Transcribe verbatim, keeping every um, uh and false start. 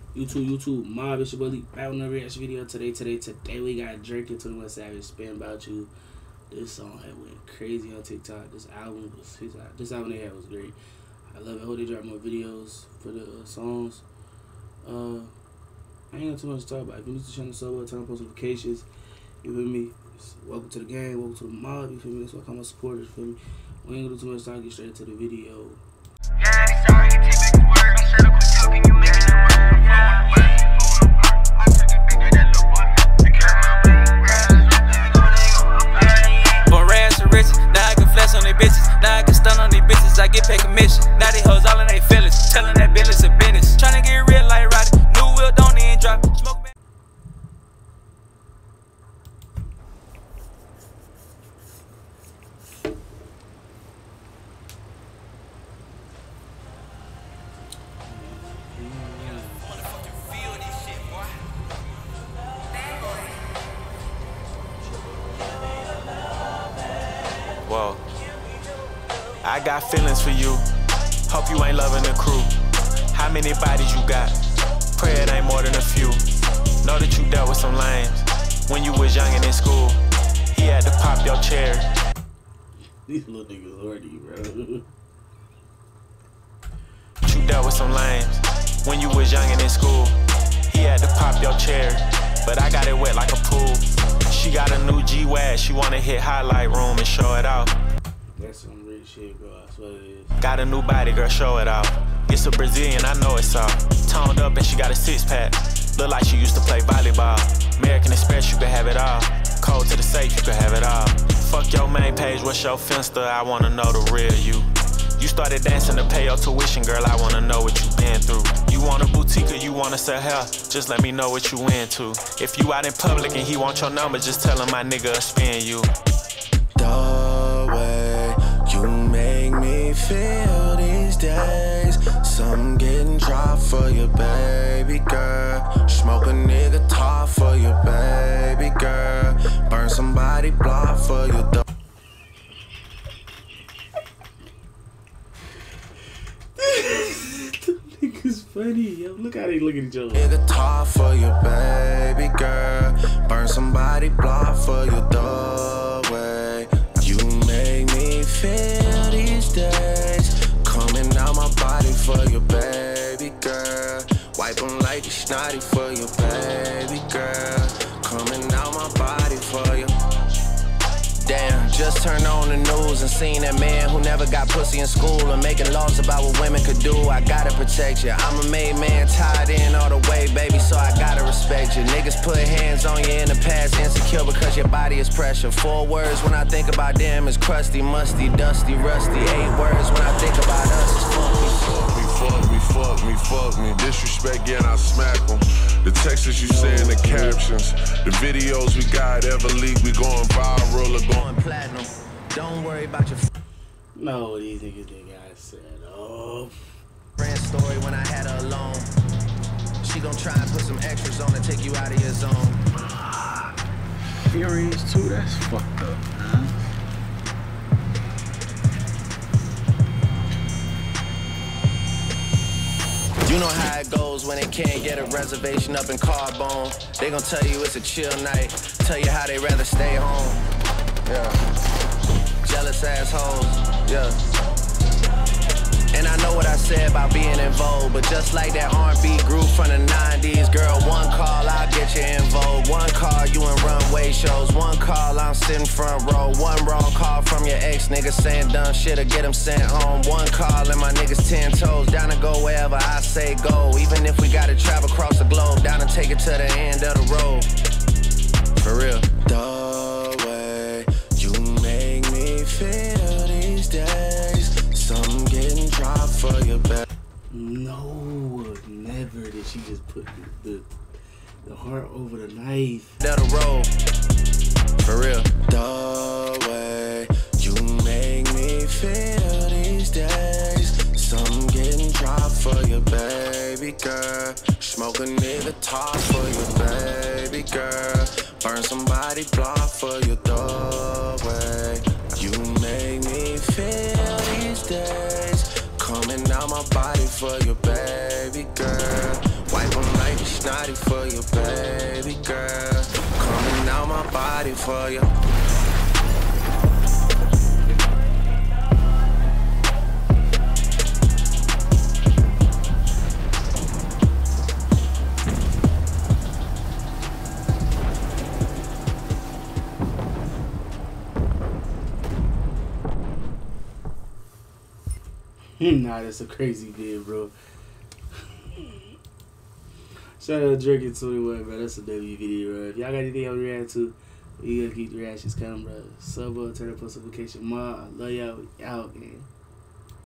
YouTube, YouTube, mob, it's your boy Lique, back with another reaction video today, today, today we got Drake and twenty-one Savage, Spin About You. This song had went crazy on TikTok. This album was, this album they had was great. I love it. I hope they drop more videos for the uh, songs. Uh, I ain't got too much to talk about. If you need to channel sub, turn on post notifications, you feel me? Welcome to the game, welcome to the mob, you feel me? That's why I call my supporters, you feel me? We ain't gonna do too much time, get straight into the video. Yeah, sorry, you take back the word. I'm set up with talking, you making it work. Now I can stun on these bitches, I get paid commission. Now they hoes all in they feelings, telling that business a business. Tryna get real like Roddy, new wheel don't even drop. Smoke back. Whoa. I got feelings for you. Hope you ain't loving the crew. How many bodies you got? Pray it ain't more than a few. Know that you dealt with some lames when you was young and in school. He had to pop your chair. These little niggas horny, bro. You dealt with some lames when you was young and in school. He had to pop your chair, but I got it wet like a pool. She got a new G-Wag, she wanna hit highlight room and show it off. That's some real shit, bro. I swear it is. Got a new body, girl, show it off. It's a Brazilian, I know it's all. Toned up and she got a six pack. Look like she used to play volleyball. American Express, you can have it all. Code to the safe, you can have it all. Fuck your main page, what's your Finsta? I wanna know the real you. You started dancing to pay your tuition, girl, I wanna know what you been through. You want a boutique or you wanna sell hair? Just let me know what you into. If you out in public and he want your number, just tell him my nigga will spin you. The way you make me feel these days, some getting dropped for your baby girl. Smoke a nigga top for your baby girl. Burn somebody block for your dog. Niggas funny, yo. Look how they look at each other. Nigga top for your baby girl. Burn somebody block for your doorway. You make me feel these days, coming out my body for your baby girl. Wipe them like you snotty for your baby girl. Coming out my body for you. Damn, just turned on the news and seen that man who never got pussy in school and making laws about what women could do. I gotta protect you. I'm a made man, tied in all the way, baby, so I gotta respect you. Niggas put hands on you in the past, insecure because your body is pressure. Four words when I think about them is crusty, musty, dusty, rusty. Eight words when I think about us is fuck me. Fuck me, fuck me, fuck me. Disrespect, yeah, and I smack them. The texts you say in the captions, the videos we got ever leak, we going viral or going platinum. Don't worry about your No, these niggas they got set up. Friend story when I had her alone. She gon' try and put some extras on to take you out of your zone. Furious too, that's fucked up, man. You know how it goes when they can't get a reservation up in Carbone. They gon' tell you it's a chill night, tell you how they rather stay home. Yeah. Jealous assholes, yeah. And I know what I said about being in vogue, but just like that R and B group from the nineties, girl, one call, I'll get you in vogue. One call, you in runway shows. One call, I'm sitting front row. One wrong call from your ex nigga saying dumb shit or get him sent home. One call and my niggas ten toes, down to go wherever I say go. Even if we gotta travel across the globe, down to take it to the end of the road. For real. The way you make me feel these days, some getting dropped for your back. No, never did she just put the, the, the heart over the knife. Down the road. For real. The way you make me feel these days, some getting dropped for your baby girl. Smoke a nigga top for your baby girl. Burn somebody block for your doorway. You make me feel these days, coming out my body for your baby girl. Wipe them like body for you, baby girl. Coming out my body for you. Nah, that's a crazy vid, bro. Shout out to Drinking twenty-one, bro. That's a W video, bro. If y'all got anything else to react to, you gotta keep the reactions coming, bro. Sub up, turn up post notification. Ma, I love y'all. We out, man.